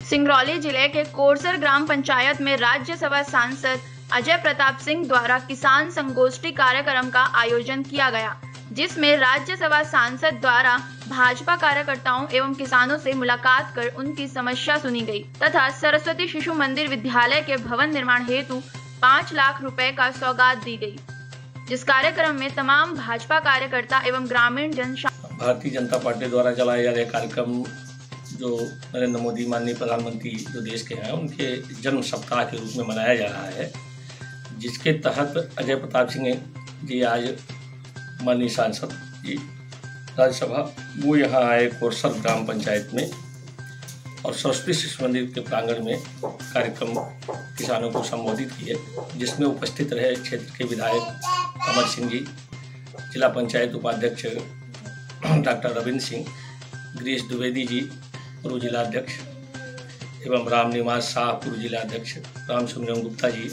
सिंगरौली जिले के कोरसर ग्राम पंचायत में राज्यसभा सांसद अजय प्रताप सिंह द्वारा किसान संगोष्ठी कार्यक्रम का आयोजन किया गया, जिसमें राज्यसभा सांसद द्वारा भाजपा कार्यकर्ताओं एवं किसानों से मुलाकात कर उनकी समस्या सुनी गई तथा सरस्वती शिशु मंदिर विद्यालय के भवन निर्माण हेतु 5 लाख रुपए का सौगात दी गई, जिस कार्यक्रम में तमाम भाजपा कार्यकर्ता एवं ग्रामीण जन भारतीय जनता पार्टी द्वारा चलाए जा रहे कार्यक्रम जो नरेंद्र मोदी माननीय प्रधानमंत्री जो देश के हैं उनके जन्म सप्ताह के रूप में मनाया जा रहा है, जिसके तहत अजय प्रताप सिंह जी आज माननीय सांसद जी राज्यसभा वो यहाँ आए कोरसर ग्राम पंचायत में और सरस्वती शिशु मंदिर के प्रांगण में कार्यक्रम किसानों को संबोधित किए, जिसमें उपस्थित रहे क्षेत्र के विधायक अमर सिंह जी, जिला पंचायत उपाध्यक्ष डॉक्टर रविंद्र सिंह, गिरीश द्विवेदी जी पूर्व जिलाध्यक्ष एवं राम निवास शाह पूर्व जिलाध्यक्ष, राम सुब्रमण्यम गुप्ता जी।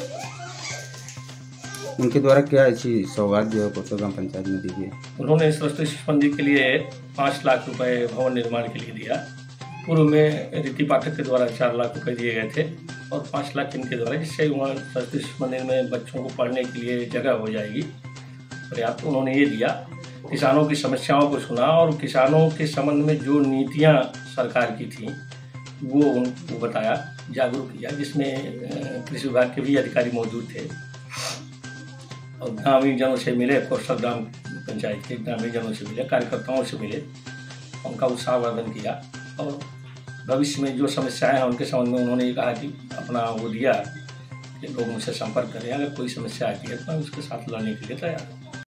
उनके द्वारा क्या ऐसी सौगात जो है कोरसर ग्राम पंचायत में दी गई? उन्होंने सरस्वती शिशु मंदिर के लिए 5 लाख रुपए भवन निर्माण के लिए दिया। पूर्व में रीति पाठक के द्वारा 4 लाख रुपए दिए गए थे और 5 लाख इनके द्वारा, जिससे वहाँ सरस्वती शिशु मंदिर में बच्चों को पढ़ने के लिए जगह हो जाएगी पर्याप्त। उन्होंने ये दिया, किसानों की समस्याओं को सुना और किसानों के संबंध में जो नीतियाँ सरकार की थी वो उनको बताया, जागरूक किया, जिसमें कृषि विभाग के भी अधिकारी मौजूद थे और ग्रामीण जनों से मिले, कोरसर ग्राम पंचायत के ग्रामीण जनों से मिले, कार्यकर्ताओं से मिले, उनका उत्साहवर्धन किया और भविष्य में जो समस्याएं हैं उनके संबंध में उन्होंने ये कहा कि अपना वो दिया कि लोग मुझसे संपर्क करें, अगर कोई समस्या आती है तो मैं उसके साथ लड़ने के लिए तैयार हूँ।